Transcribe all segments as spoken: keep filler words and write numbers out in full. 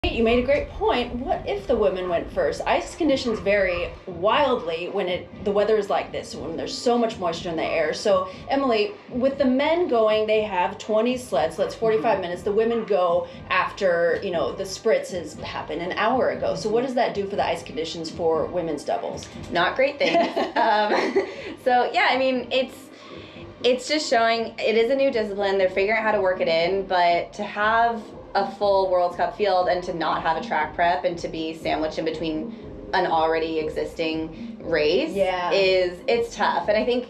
You made a great point. What if the women went first? Ice conditions vary wildly when it the weather is like this, when there's so much moisture in the air. So, Emily, with the men going, they have twenty sleds, so that's forty-five mm-hmm. minutes. The women go after, you know, the spritz has happened an hour ago. So what does that do for the ice conditions for women's doubles? Not great things. um, so, yeah, I mean, it's it's just showing it is a new discipline. They're figuring out how to work it in, but to have a full World Cup field and to not have a track prep and to be sandwiched in between an already existing race yeah. is it's tough. And I think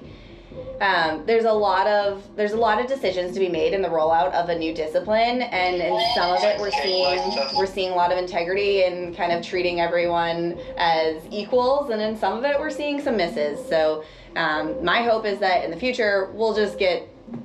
um, there's a lot of there's a lot of decisions to be made in the rollout of a new discipline, and in some of it we're seeing we're seeing a lot of integrity and kind of treating everyone as equals, and in some of it we're seeing some misses. So um, my hope is that in the future we'll just get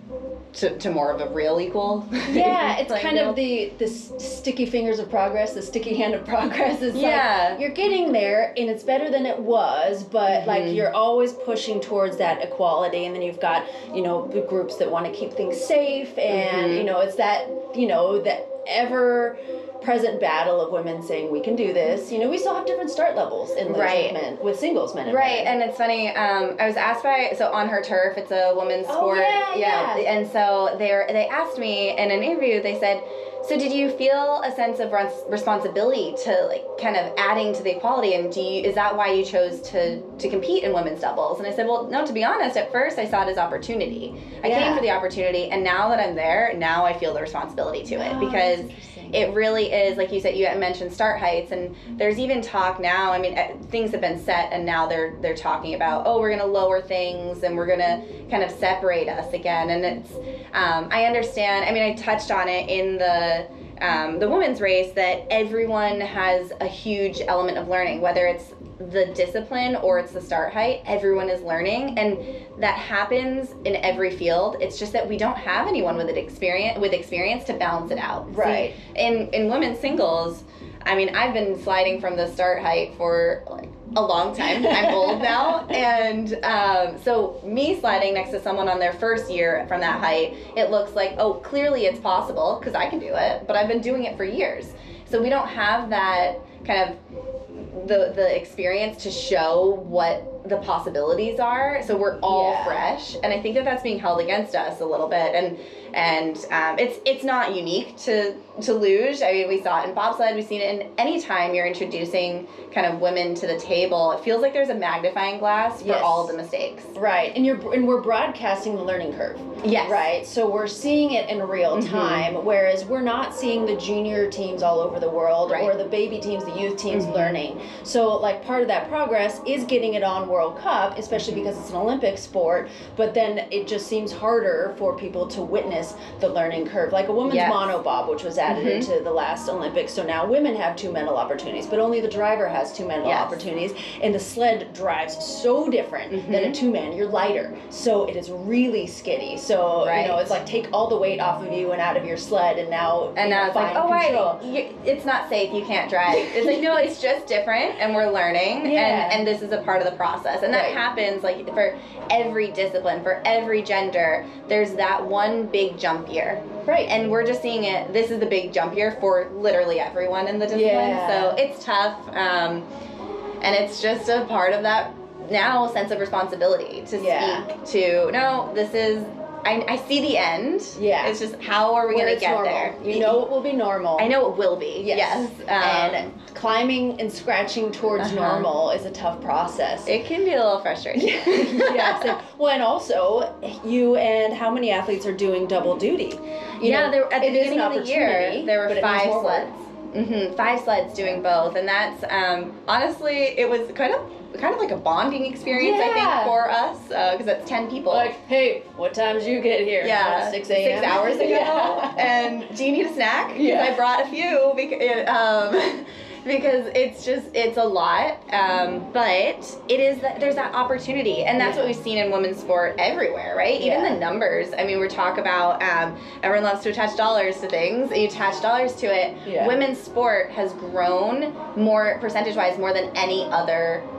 To, to more of a real equal. Yeah, it's kind of the the sticky fingers of progress, the sticky hand of progress. It's yeah. like you're getting there and it's better than it was, but mm-hmm. like you're always pushing towards that equality, and then you've got, you know, the groups that want to keep things safe, and mm-hmm. you know, it's that, you know, that ever present battle of women saying we can do this. You know, we still have different start levels in luge right. with men, with singles men and right men. And it's funny, um I was asked by, so On Her Turf, it's a women's oh, sport, yeah, yeah. yeah and so they were they asked me in an interview, they said, so did you feel a sense of responsibility to like kind of adding to the equality, and do you, is that why you chose to to compete in women's doubles? And I said, well, no, to be honest, at first I saw it as opportunity. I yeah. came for the opportunity, and now that I'm there, now I feel the responsibility to it, oh, because it really is, like you said, you mentioned start heights, and there's even talk now, I mean, things have been set, and now they're they're talking about, oh, we're going to lower things, and we're going to kind of separate us again, and it's, um, I understand, I mean, I touched on it in the Um, the women's race, that everyone has a huge element of learning, whether it's the discipline or it's the start height, everyone is learning, and that happens in every field. It's just that we don't have anyone with experience with experience to balance it out. Right. See, in in women's singles, I mean, I've been sliding from the start height for like a long time. I'm old now, and um, so me sliding next to someone on their first year from that height, it looks like, oh, clearly it's possible because I can do it, but I've been doing it for years. So we don't have that kind of the the experience to show what the possibilities are. So we're all yeah. fresh, and I think that that's being held against us a little bit, and and um, it's it's not unique to to luge. I mean, we saw it in bobsled, we've seen it in any time you're introducing kind of women to the table. It feels like there's a magnifying glass for yes. all of the mistakes. Right, and you're and we're broadcasting the learning curve. Yes. Right, so we're seeing it in real time, mm-hmm. whereas we're not seeing the junior teams all over the world right. or the baby teams, the youth teams mm-hmm. learning. So like part of that progress is getting it on World Cup, especially mm-hmm. because it's an Olympic sport, but then it just seems harder for people to witness the learning curve. Like a women's yes. monobob, which was added mm-hmm. into the last Olympics, so now women have two medal opportunities, but only the driver has two medal yes. opportunities, and the sled drives so different mm-hmm. than a two-man. You're lighter, so it is really skiddy. So right. you know, it's like take all the weight off of you and out of your sled, and now and now know, it's like, oh control. right, you, it's not safe, you can't drive. It's like, no, it's just different, and we're learning, yeah. and and this is a part of the process, and that right. happens like for every discipline, for every gender. There's that one big jump year. Right. And we're just seeing it, this is the big jump year for literally everyone in the discipline. Yeah. So it's tough. Um, and it's just a part of that now sense of responsibility to yeah. speak to, no, this is, I, I see the end. Yeah. It's just, how are we going to get normal. there? You know it will be normal. I know it will be. Yes. yes. Um, and climbing and scratching towards uh-huh. normal is a tough process. It can be a little frustrating. yeah. So, well, and also, you and how many athletes are doing double duty? You yeah, know, there, at the beginning of the year, there were five sleds. Mm-hmm, five sleds doing both, and that's um, honestly, it was kind of kind of like a bonding experience, yeah. I think, for us, because uh, it's ten people. Like, hey, what time did you get here? Yeah, six a.m. Six hours ago. yeah. And do you need a snack? Because yeah. I brought a few because. Um, because it's just, it's a lot, um, but it is, that there's that opportunity, and that's yeah. what we've seen in women's sport everywhere, right? Even yeah. the numbers, I mean, we talk about, um, everyone loves to attach dollars to things, you attach dollars to it. Yeah. Women's sport has grown more, percentage-wise, more than any other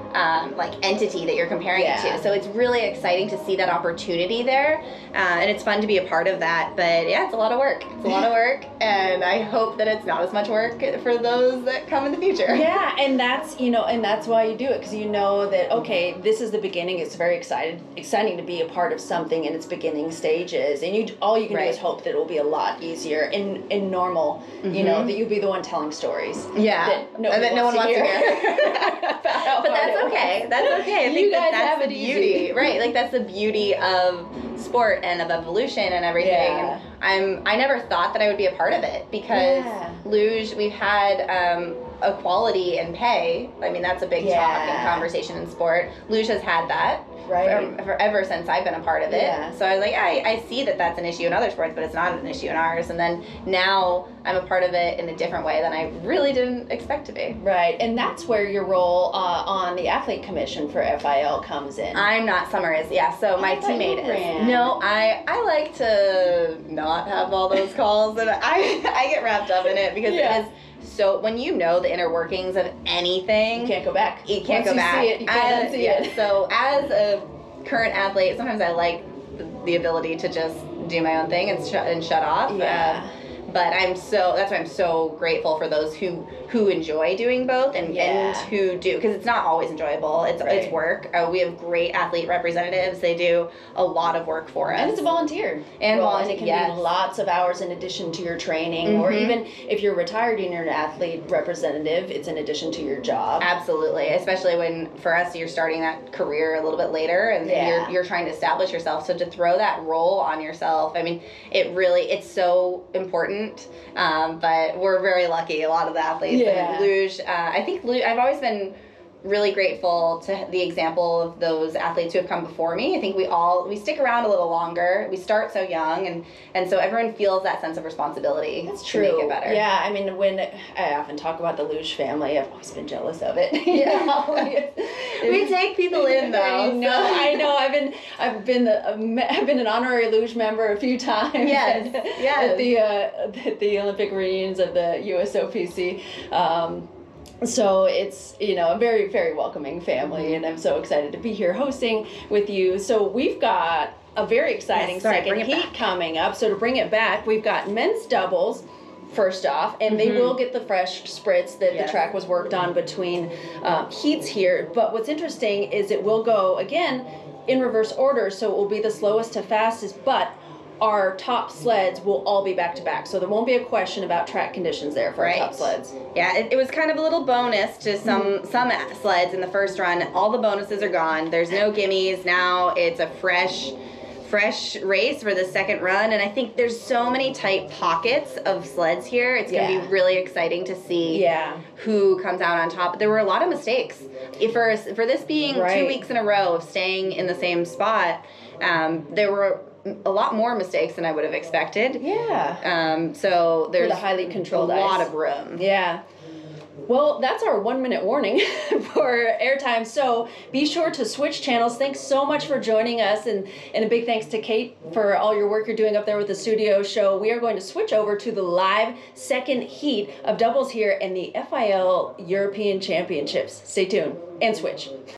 um, like entity that you're comparing Yeah. it to. So it's really exciting to see that opportunity there, uh, and it's fun to be a part of that. But yeah, it's a lot of work. It's a lot of work, and I hope that it's not as much work for those that come in the future. Yeah, and that's, you know, and that's why you do it, because you know that, okay, this is the beginning. It's very excited, exciting to be a part of something in its beginning stages, and you all you can Right. do is hope that it will be a lot easier in in normal. You know, Mhm. that you'll be the one telling stories. Yeah, that and that no one wants to hear. About how But hard that's it okay. was. That's okay. I You think that guys that's have the it beauty, easy. right? Like that's the beauty of sport and of evolution and everything. Yeah. And I'm I never thought that I would be a part of it because Yeah. luge we've had um, equality in pay. I mean that's a big talk Yeah. and conversation in sport. Luge has had that. Right. For, forever since I've been a part of it. Yeah. So I was like, I, I see that that's an issue in other sports, but it's not an issue in ours. And then now I'm a part of it in a different way than I really didn't expect to be. Right, and that's where your role uh, on the athlete commission for F I L comes in. I'm not. Summer is. Yeah. So Oh, my I thought you teammate is. ran. No, I I like to not have all those calls, and I I get wrapped up in it because Yeah. it is. So when you know the inner workings of anything, You can't go back. you can't Once go you back. See it, you can't As- unsee yeah, it. So as a current athlete, sometimes I like the, the ability to just do my own thing and shut and shut off. Yeah. Um, but I'm so that's why I'm so grateful for those who who enjoy doing both and, Yeah. and who do, because it's not always enjoyable. It's Right. it's work. Uh, we have great athlete representatives. They do a lot of work for us. And it's a volunteer. And role, volunteer, and it can yes. be lots of hours in addition to your training, or Mhm. even if you're retired and you're an athlete representative, it's in addition to your job. Absolutely, especially when for us you're starting that career a little bit later, and Yeah. you're you're trying to establish yourself. So to throw that role on yourself, I mean, it really it's so important. Um, but we're very lucky. A lot of the athletes Yeah. and luge. Uh, I think luge, I've always been really grateful to the example of those athletes who have come before me. I think we all we stick around a little longer. We start so young, and and so everyone feels that sense of responsibility. That's to true. make it better. Yeah, I mean, when I often talk about the luge family, I've always been jealous of it. You know, like, We take people in though. I know, so- I know. I've been, I've been, the, um, I've been an honorary luge member a few times. Yes, at, yes. At the uh, at the Olympic reunions of the U S O P C. Um, so it's, you know, a very, very welcoming family, and I'm so excited to be here hosting with you. So we've got a very exciting Yes, sorry, second bring it heat back. coming up. So to bring it back, we've got men's doubles first off, and they Mhm. will get the fresh spritz that Yes. the track was worked on between um, heats here. But what's interesting is it will go again in reverse order, so it will be the slowest to fastest, but our top sleds will all be back to back, so there won't be a question about track conditions there for Right. our top sleds. Yeah, it, it was kind of a little bonus to some Mm-hmm. some sleds in the first run. All the bonuses are gone. There's no gimmies now. It's a fresh fresh race for the second run, and I think there's so many tight pockets of sleds here. It's going to Yeah. be really exciting to see Yeah. who comes out on top. There were a lot of mistakes. If for for this being Right. two weeks in a row of staying in the same spot, um, there were a lot more mistakes than I would have expected. Yeah. Um, so there's the highly controlled a lot ice. of room. Yeah. Well, that's our one minute warning for airtime. So be sure to switch channels. Thanks so much for joining us. And, and a big thanks to Kate for all your work you're doing up there with the studio show. We are going to switch over to the live second heat of doubles here in the F I L European Championships. Stay tuned and switch.